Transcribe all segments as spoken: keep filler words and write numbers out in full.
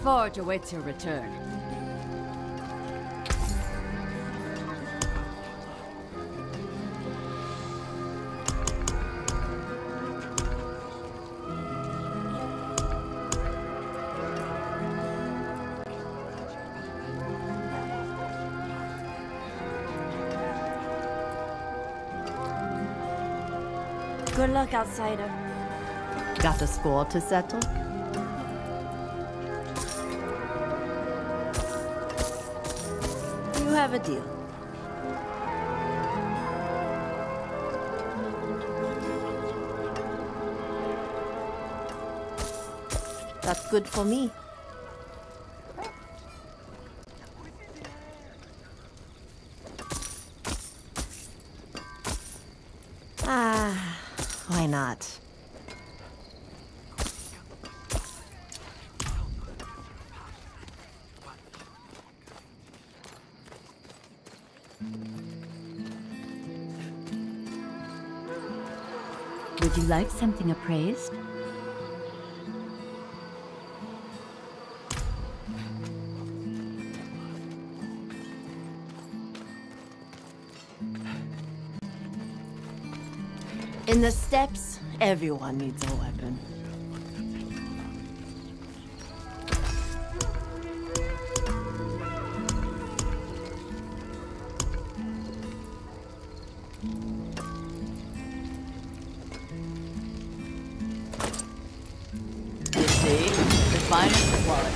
forge awaits your return. Good luck, outsider. Got a score to settle? You have a deal. That's good for me. Ah, why not? Would you like something appraised? In the steppes, everyone needs a weapon. You see, the finest quality.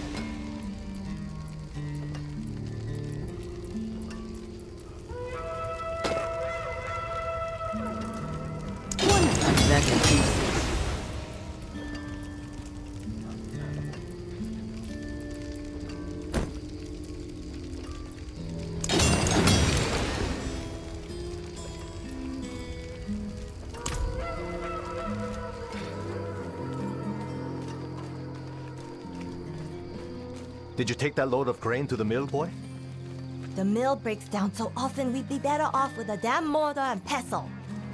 That confuses. Did you take that load of grain to the mill, boy? The mill breaks down so often we'd be better off with a damn mortar and pestle.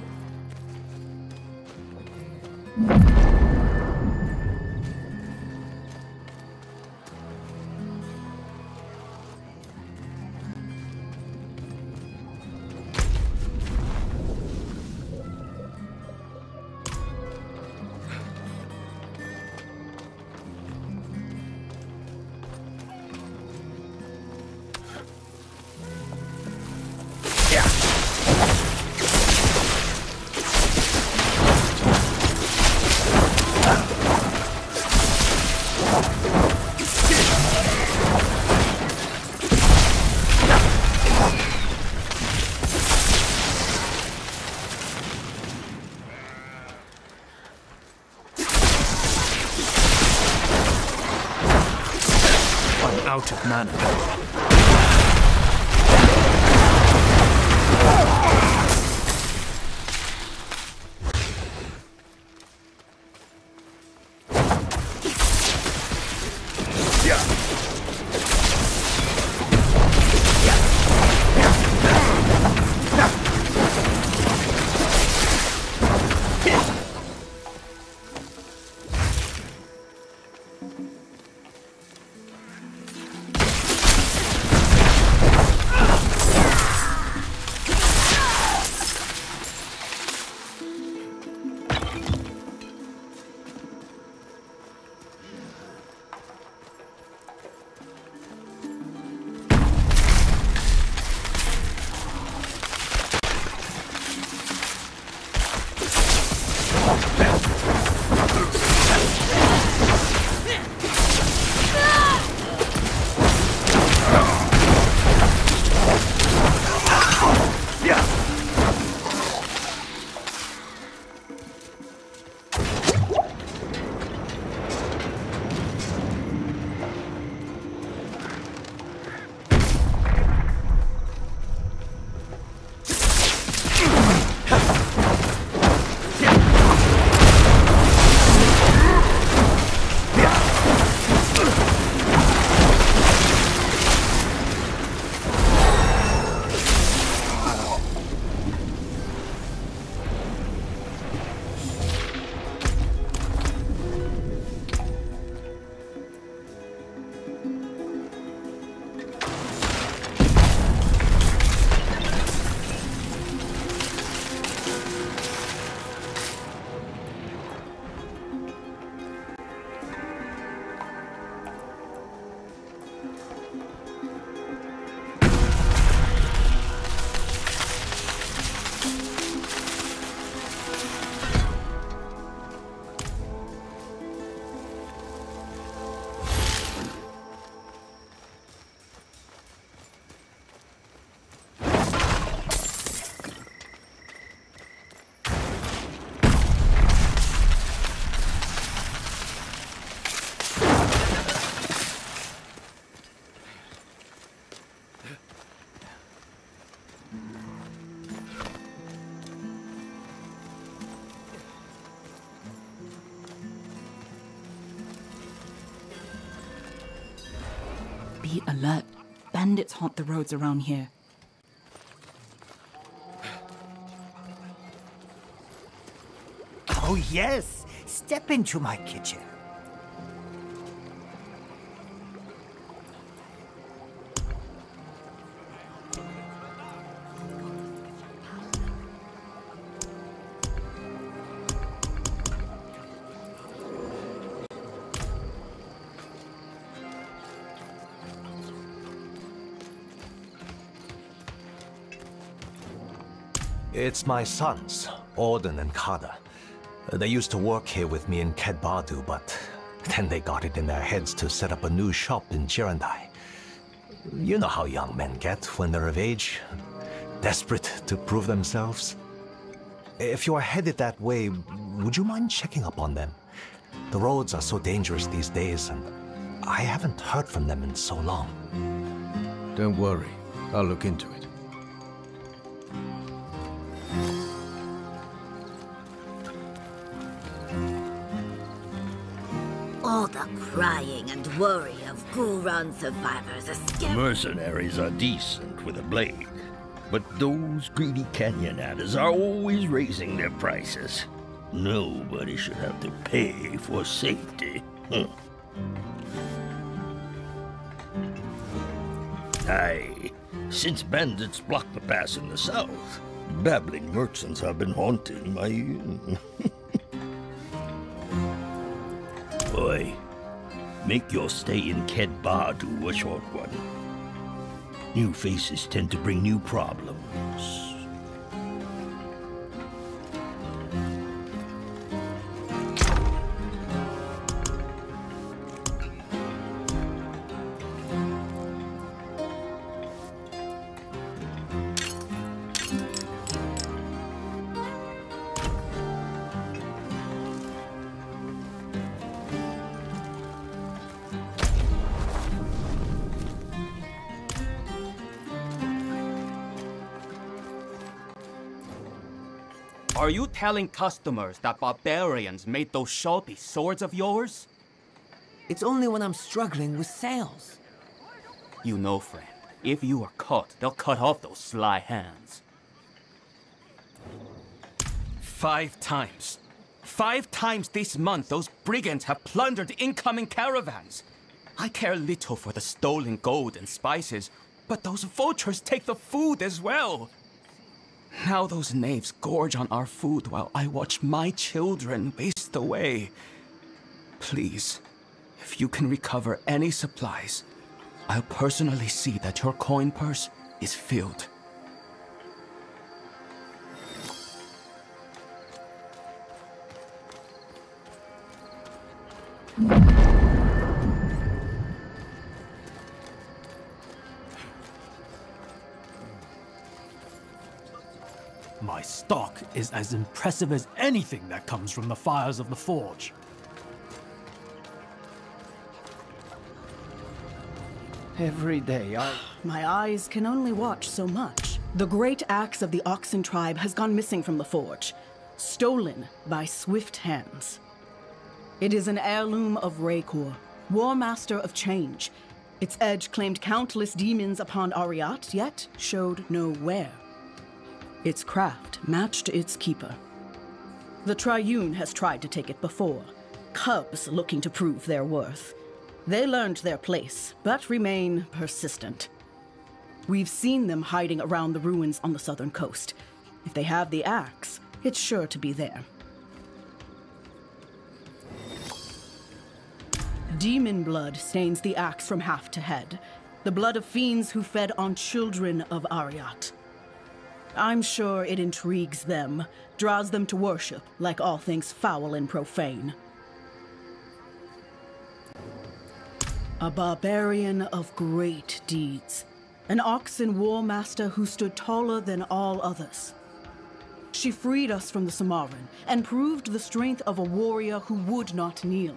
Out of mana. Be alert. Bandits haunt the roads around here. Oh, yes. Step into my kitchen. It's my sons, Auden and Kada. They used to work here with me in Kedbadu, but then they got it in their heads to set up a new shop in Girandai. You know how young men get when they're of age, desperate to prove themselves. If you are headed that way, would you mind checking up on them? The roads are so dangerous these days, and I haven't heard from them in so long. Don't worry. I'll look into it. All the crying and worry of Gulran survivors escape. Mercenaries are decent with a blade, but those greedy canyon adders are always raising their prices. Nobody should have to pay for safety. Huh. Aye, since bandits block the pass in the south, babbling merchants have been haunting my... Boy, make your stay in Kedbadu a short one. New faces tend to bring new problems. Are you telling customers that barbarians made those sharpie swords of yours? It's only when I'm struggling with sales. You know, friend, if you are caught, they'll cut off those sly hands. Five times. Five times this month, those brigands have plundered incoming caravans. I care little for the stolen gold and spices, but those vultures take the food as well. Now those knaves gorge on our food while I watch my children waste away. Please, if you can recover any supplies, I'll personally see that your coin purse is filled. My stock is as impressive as anything that comes from the fires of the forge. Every day I... My eyes can only watch so much. The great axe of the Oxen tribe has gone missing from the forge, stolen by swift hands. It is an heirloom of Raykor, War Master of Change. Its edge claimed countless demons upon Ariat, yet showed no wear. Its craft matched its keeper. The Triune has tried to take it before, cubs looking to prove their worth. They learned their place, but remain persistent. We've seen them hiding around the ruins on the southern coast. If they have the axe, it's sure to be there. Demon blood stains the axe from haft to head, the blood of fiends who fed on children of Ariat. I'm sure it intrigues them, draws them to worship, like all things foul and profane. A barbarian of great deeds. An Oxen war master who stood taller than all others. She freed us from the Samaran, and proved the strength of a warrior who would not kneel.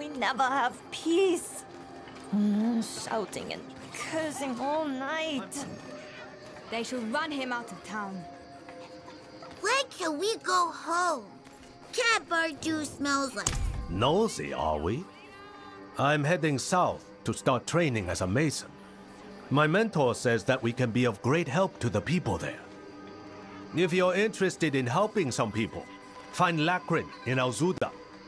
we never have peace. Mm, shouting and cursing all night. They should run him out of town. When can we go home? Cat Bardu smells like... Nosy, are we? I'm heading south to start training as a mason. My mentor says that we can be of great help to the people there. If you're interested in helping some people, find Lakrin in Alzuda.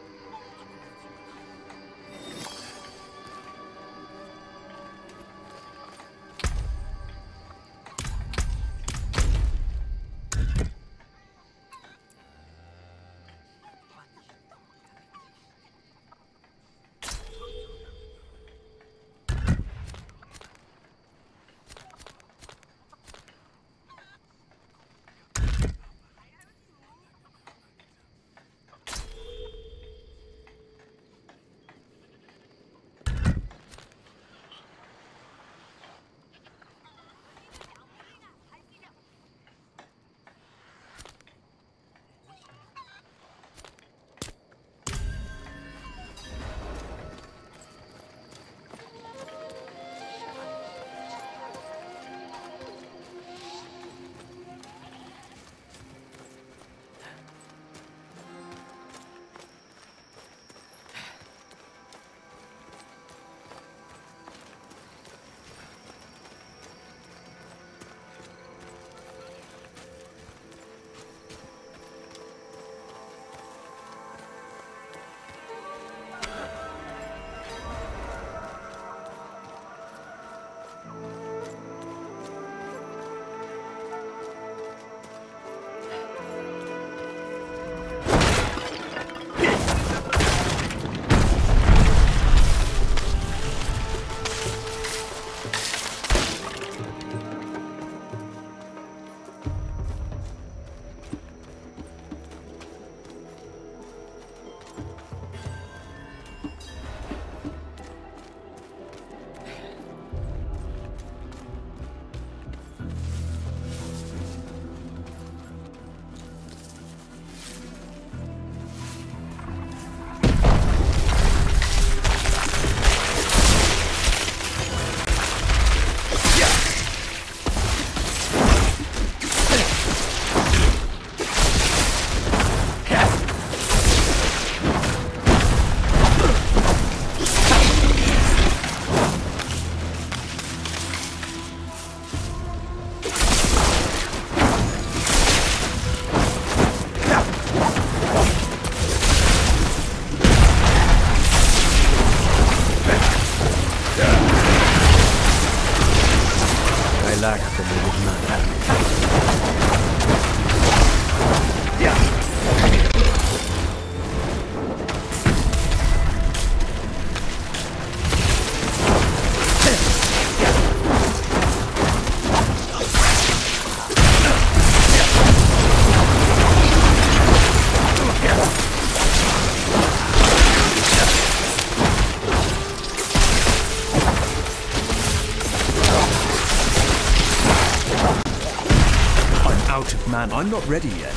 Man, I'm not ready yet.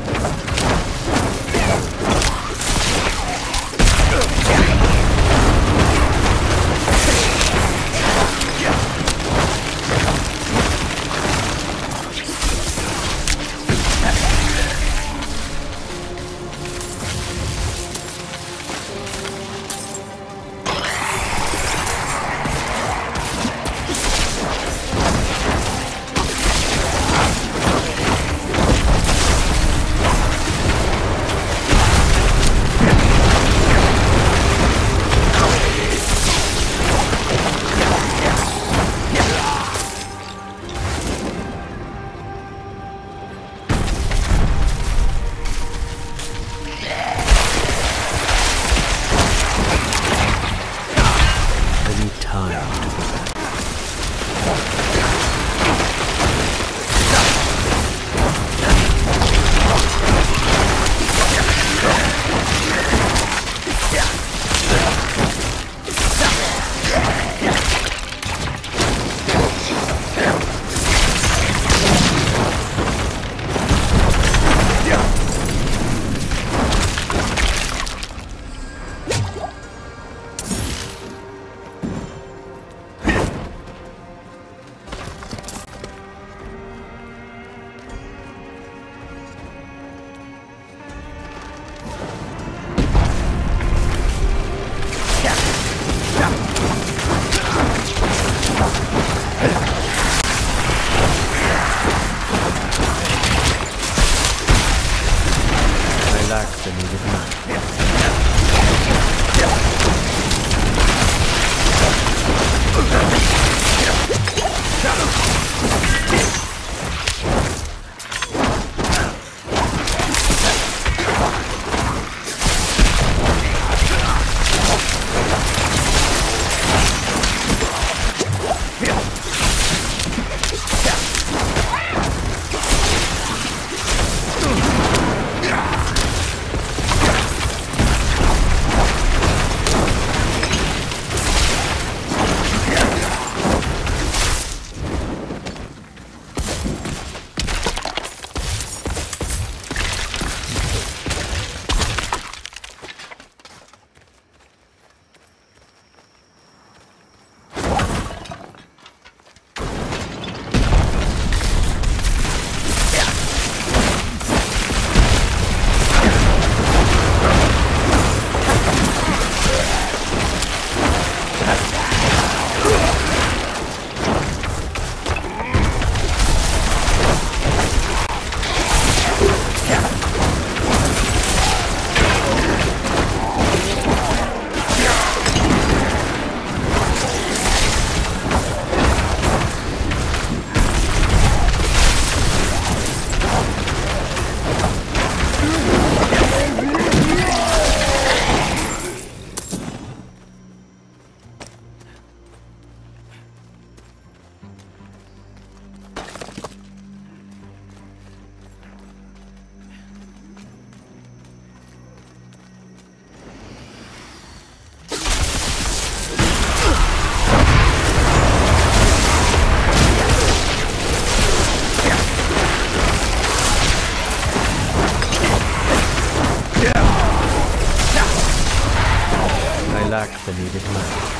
lack the needed money.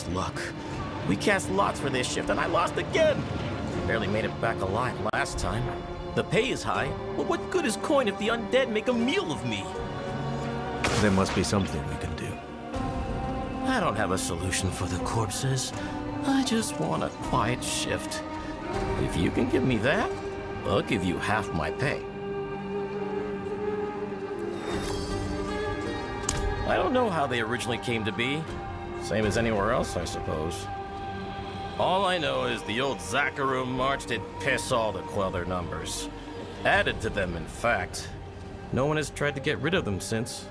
just luck. We cast lots for this shift and I lost again! Barely made it back alive last time. The pay is high, but what good is coin if the undead make a meal of me? There must be something we can do. I don't have a solution for the corpses. I just want a quiet shift. If you can give me that, I'll give you half my pay. I don't know how they originally came to be. Same as anywhere else, I suppose. All I know is the old Zakaru March did piss all to quell their numbers. Added to them, in fact. No one has tried to get rid of them since.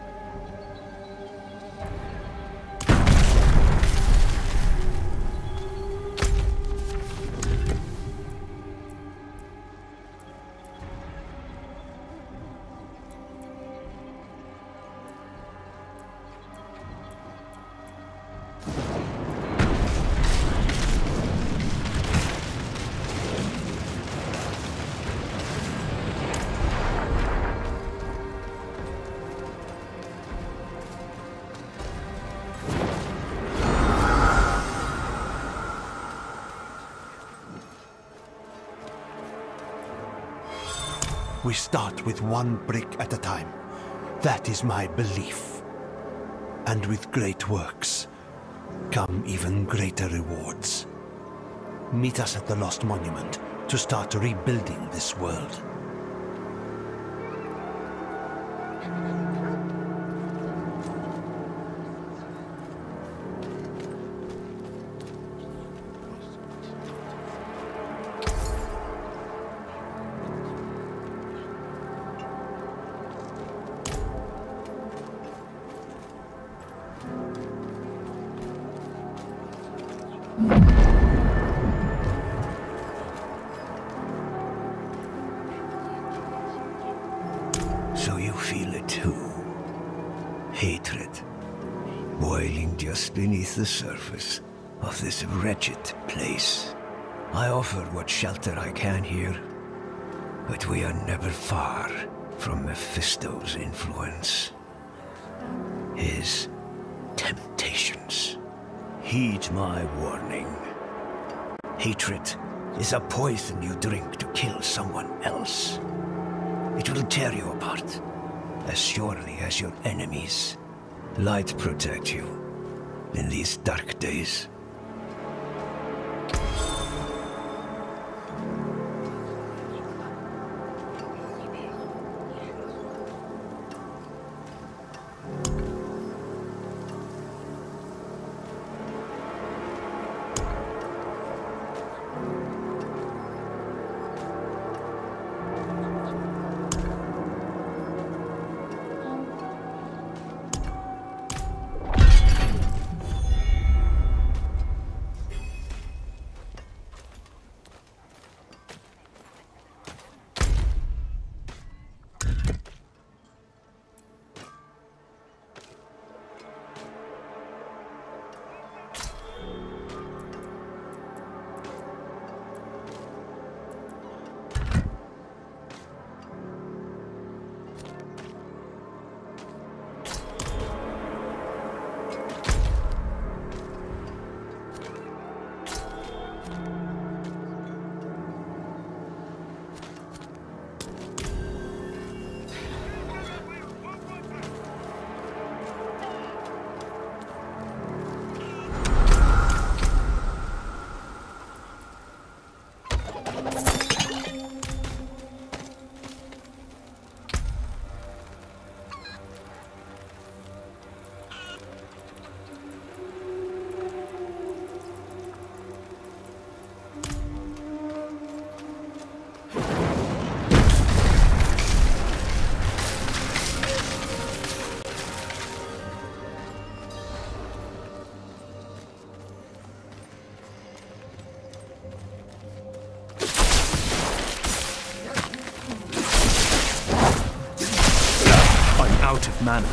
We start with one brick at a time. That is my belief. And with great works come even greater rewards. Meet us at the Lost Monument to start rebuilding this world. So you feel it too. Hatred. Boiling just beneath the surface of this wretched place. I offer what shelter I can here, but we are never far from Mephisto's influence. His temptations. Heed my warning. Hatred is a poison you drink to kill someone else. It will tear you apart, as surely as your enemies. Light protect you in these dark days. Out of mana.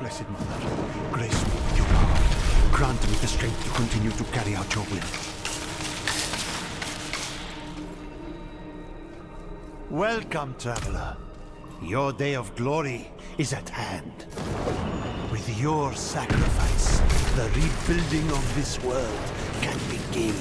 Blessed Mother, grace me with your power. Grant me the strength to continue to carry out your will. Welcome, traveler. Your day of glory is at hand. With your sacrifice, the rebuilding of this world can begin.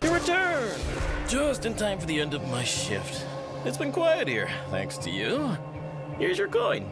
You return! Just in time for the end of my shift. It's been quiet here, thanks to you. Here's your coin.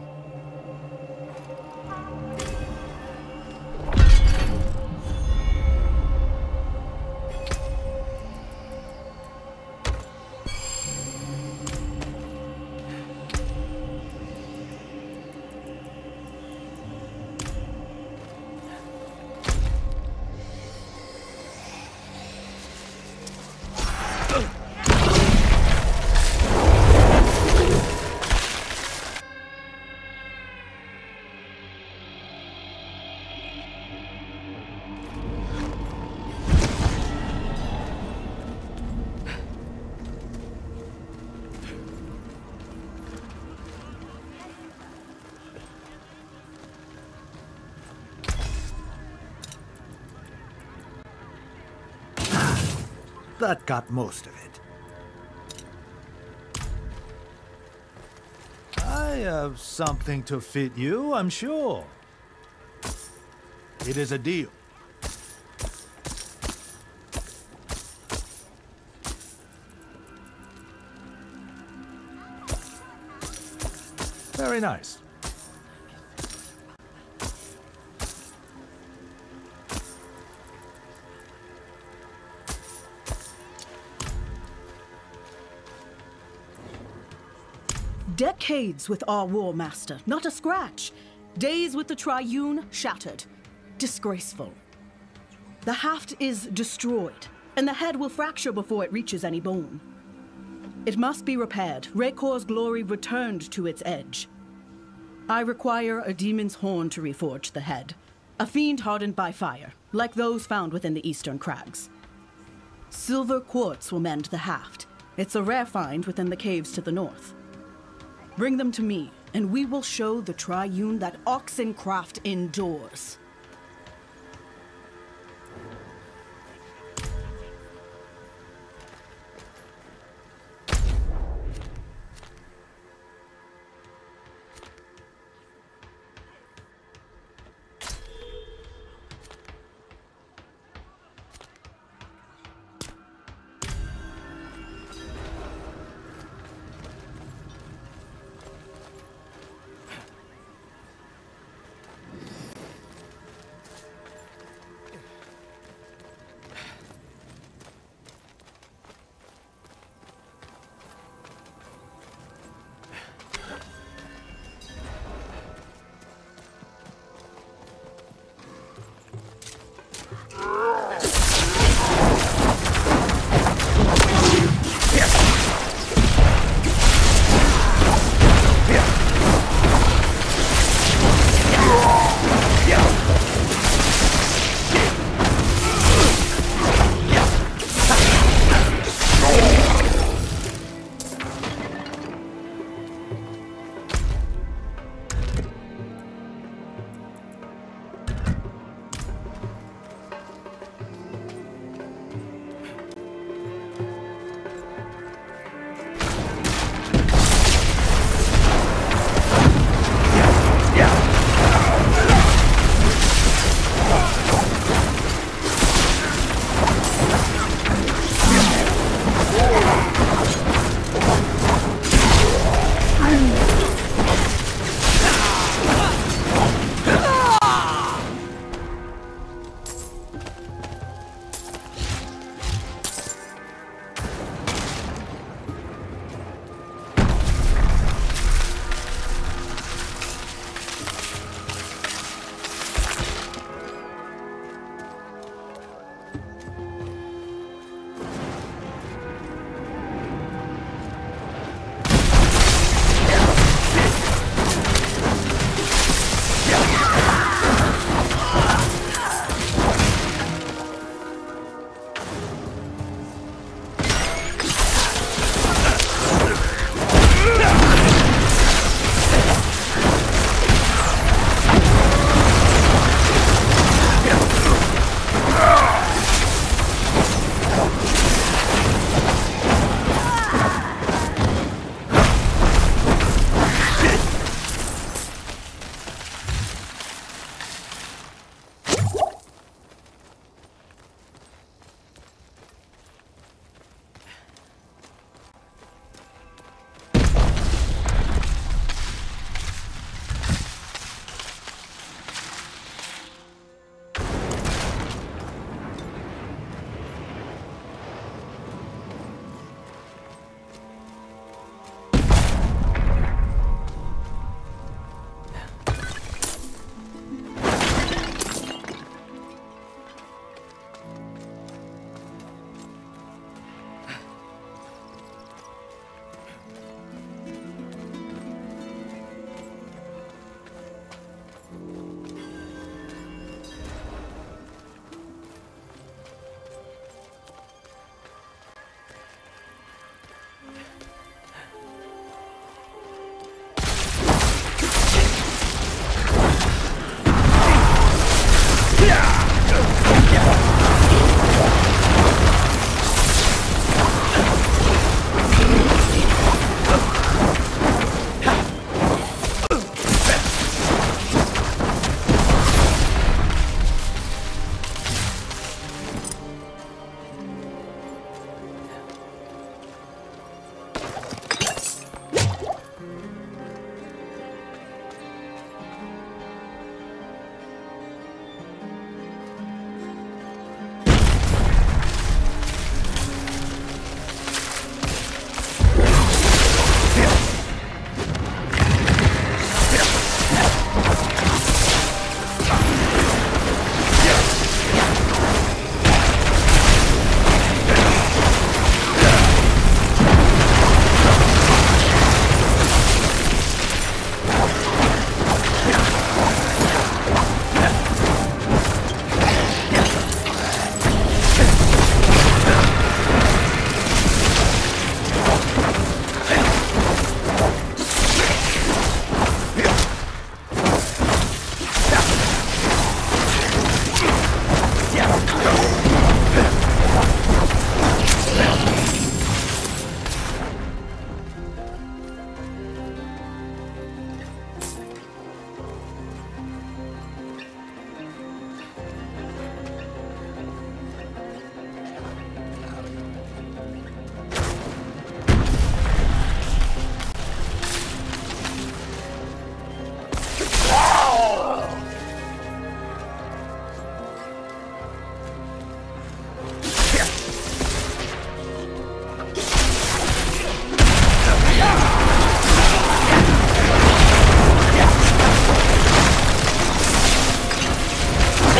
That got most of it. I have something to fit you, I'm sure. It is a deal. Very nice. Decades with our War Master, not a scratch. Days with the Triune, shattered. Disgraceful. The haft is destroyed, and the head will fracture before it reaches any bone. It must be repaired. Raycor's glory returned to its edge. I require a demon's horn to reforge the head. A fiend hardened by fire, like those found within the eastern crags. Silver quartz will mend the haft. It's a rare find within the caves to the north. Bring them to me, and we will show the Triune that Oxencraft endures.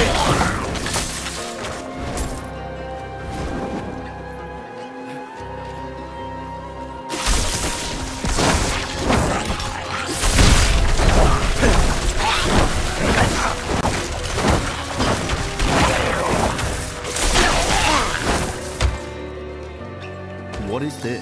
What is this?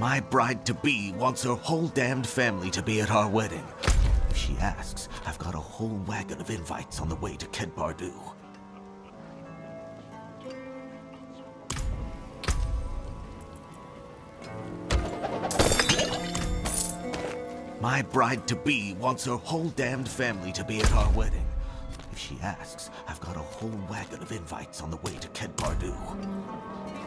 My bride-to-be wants her whole damned family to be at our wedding. If she asks, I've got a whole wagon of invites on the way to Kedbardu. My bride-to-be wants her whole damned family to be at our wedding. If she asks, I've got a whole wagon of invites on the way to Kedbardu.